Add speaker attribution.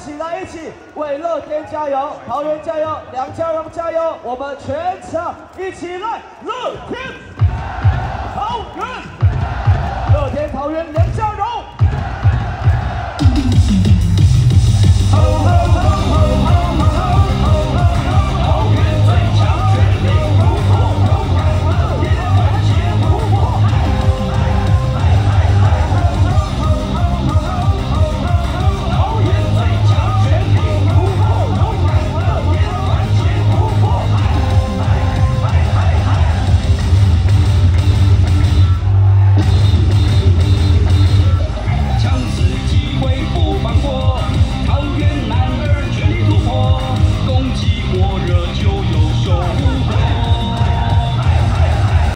Speaker 1: 起来，一起为乐天加油，桃园加油，梁家荣加油！我们全场一起来，乐天桃园，乐天桃园梁家荣。